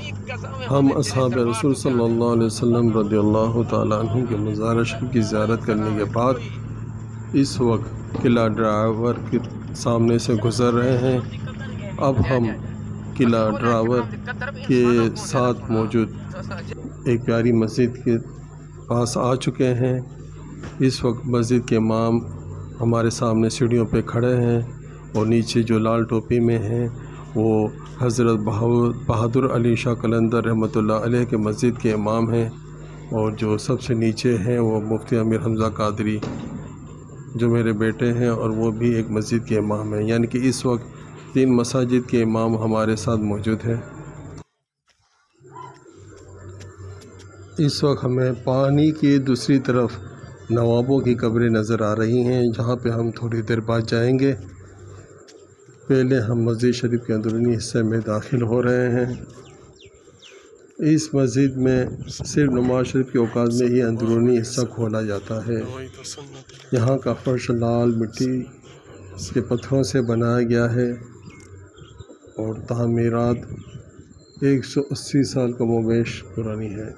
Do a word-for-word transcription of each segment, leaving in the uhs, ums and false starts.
ہم اصحاب رسول صلی اللہ علیہ وسلم رضی اللہ تعالیٰ عنہ کے مزار شریف کی زیارت کرنے کے بعد اس وقت قلعہ ڈراور کے سامنے سے گزر رہے ہیں۔ اب ہم قلعہ ڈراور کے ساتھ موجود ایک پیاری مسجد کے پاس آ چکے ہیں۔ اس وقت مسجد کے امام ہمارے سامنے سیڑھیوں پہ کھڑے ہیں اور نیچے جو لال ٹوپی میں ہیں وہ حضرت بہادر علی شاہ قلندر رحمۃ اللہ علیہ کے مسجد کے امام ہیں، اور جو سب سے نیچے ہیں وہ مفتی امیر حمزہ قادری جو میرے بیٹے ہیں، اور وہ بھی ایک مسجد کے امام ہیں، یعنی کہ اس وقت تین مساجد کے امام ہمارے ساتھ موجود ہیں۔ اس وقت ہمیں پانی کی دوسری طرف نوابوں کی قبریں نظر آ رہی ہیں، جہاں پہ ہم تھوڑی دیر بعد جائیں گے۔ پہلے ہم مسجد شریف کے اندرونی حصے میں داخل ہو رہے ہیں۔ اس مسجد میں صرف نماز شریف کے اوقات میں ہی اندرونی حصہ کھولا جاتا ہے۔ یہاں کا فرش لال مٹی کے پتھروں سے بنایا گیا ہے اور تعمیرات ایک سو اسی سال کم و بیش پرانی ہے۔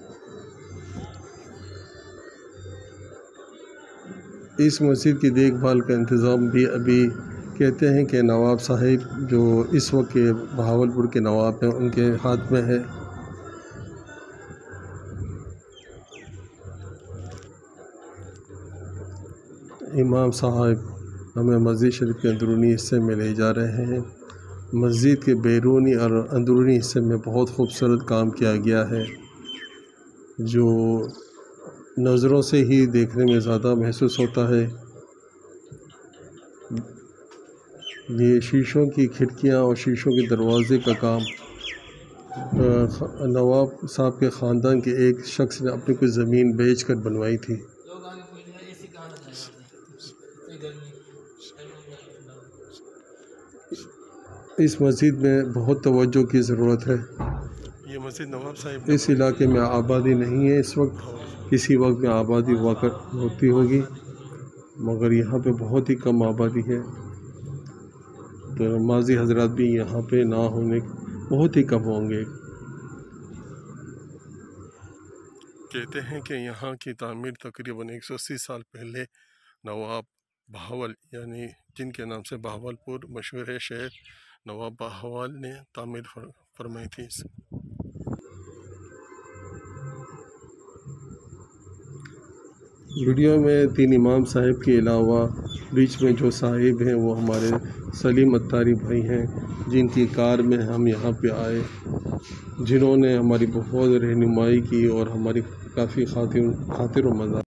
اس مسجد کی دیکھ بھال کا انتظام بھی ابھی کہتے ہیں کہ نواب صاحب جو اس وقت کے بہاولپور کے نواب ہیں ان کے ہاتھ میں ہے۔ امام صاحب ہمیں مسجد شریف کے اندرونی حصے میں لے جا رہے ہیں۔ مسجد کے بیرونی اور اندرونی حصے میں بہت خوبصورت کام کیا گیا ہے، جو نظروں سے ہی دیکھنے میں زیادہ محسوس ہوتا ہے۔ یہ شیشوں کی کھڑکیاں اور شیشوں کے دروازے کا کام نواب صاحب کے خاندان کے ایک شخص نے اپنی کوئی زمین بیچ کر بنوائی تھی۔ اس مسجد میں بہت توجہ کی ضرورت ہے۔ یہ مسجد نواب صاحب اس علاقے میں آبادی نہیں ہے اس وقت، کسی وقت میں آبادی واقع ہوتی ہوگی، مگر یہاں پہ بہت ہی کم آبادی ہے، تو نمازی حضرات بھی یہاں پہ نہ ہونے بہت ہی کم ہوں گے۔ کہتے ہیں کہ یہاں کی تعمیر تقریباً ایک سو اسی سال پہلے نواب بہاول، یعنی جن کے نام سے بہاولپور مشہور ہے شہر، نواب بہاول نے تعمیر فرمائی تھی۔ ویڈیو میں تین امام صاحب کے علاوہ بیچ میں جو صاحب ہیں وہ ہمارے سلیم اتاری بھائی ہیں، جن کی کار میں ہم یہاں پہ آئے، جنہوں نے ہماری بہت رہنمائی کی اور ہماری کافی خاطر خاطر و مزاح